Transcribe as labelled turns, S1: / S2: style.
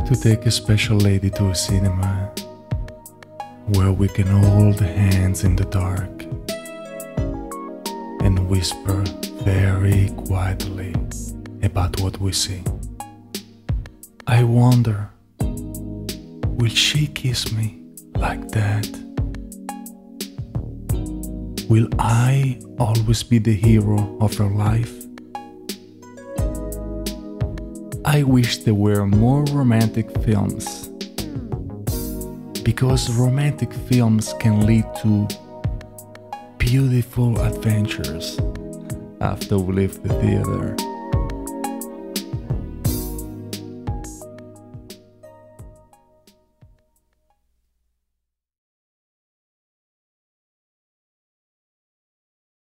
S1: to take a special lady to a cinema where we can hold hands in the dark and whisper very quietly about what we see. I wonder, will she kiss me like that? Will I always be the hero of her life? I wish there were more romantic films, because romantic films can lead to beautiful adventures after we leave the theater.